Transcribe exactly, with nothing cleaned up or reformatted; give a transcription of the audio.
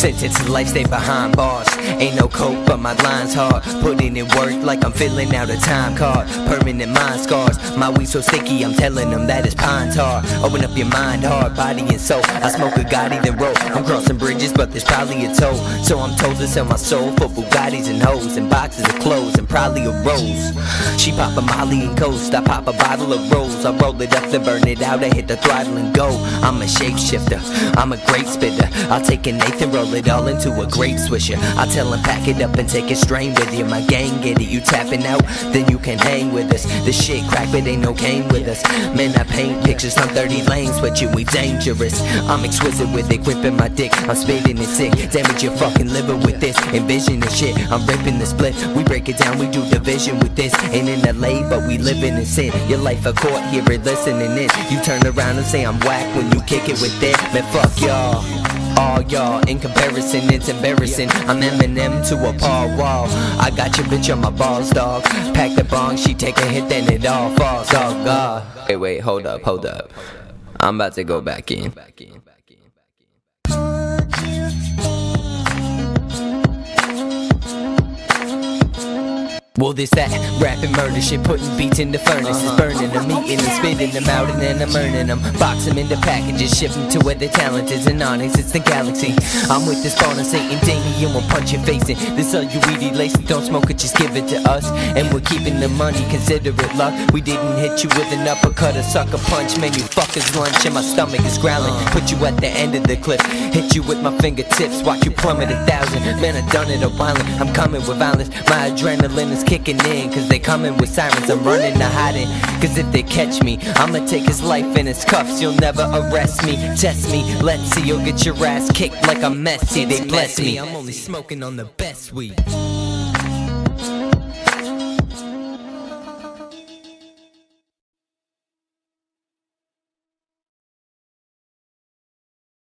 Sentence to life, stay behind bars. Ain't no coke, but my line's hard. Putting in work like I'm filling out a time card. Permanent mind scars. My weed so sticky, I'm telling them that it's pine tar. Open up your mind, heart, body and soul. I smoke a Gotti then roll. I'm crossing bridges, but there's probably a toll. So I'm told to sell my soul for Bugattis and hoes, and boxes of clothes, and probably a rose. She pop a Molly and coast, I pop a bottle of rose. I roll it up then burn it out, I hit the throttle and go. I'm a shapeshifter, I'm a great spitter. I'll take an eighth and roll it all into a grape swisher. I'll tell him pack it up and take a strain with you. My gang get it, you tapping out, then you can hang with us. This shit crack but ain't no cane with us. Man, I paint pictures, I'm thirty lanes with you, we dangerous. I'm exquisite with it, gripping my dick, I'm spitting it sick. Damage your fucking liver with this, envision the shit. I'm ripping the split, we break it down, we do division with this. Ain't in L A, but we living in sin. Your life a court, hear it, listening in. You turn around and say I'm whack when you kick it with it. Man, fuck y'all, all y'all. In comparison, it's embarrassing. I'm Eminem to a Paul Wall. I got your bitch on my balls, dog. Pack the bong, she take a hit, then it all falls, dog. God. Wait, wait, hold up, hold up. I'm about to go back in. Well, this that rapping murder shit, putting beats in the furnace. It's burning them, eating and spitting them out, and then I'm earning them. Box them into packages, ship them to where the talent is. And Onyx, it's the galaxy. I'm with this spawn of Satan, Damien will punch your face in. This all you weedy lacy, don't smoke it, just give it to us. And we're keeping the money, consider it luck. We didn't hit you with an uppercut, a sucker punch. Man, you fuckers lunch, and my stomach is growling. Put you at the end of the cliff, hit you with my fingertips, watch you plummet a thousand. Man, I done it a while, I'm coming with violence. My adrenaline is kicking in, cause they coming with sirens. I'm running to hiding, cause if they catch me, I'ma take his life in his cuffs. You'll never arrest me, test me, let's see. You'll get your ass kicked like I'm Messi. They bless me, I'm only smoking on the best weed.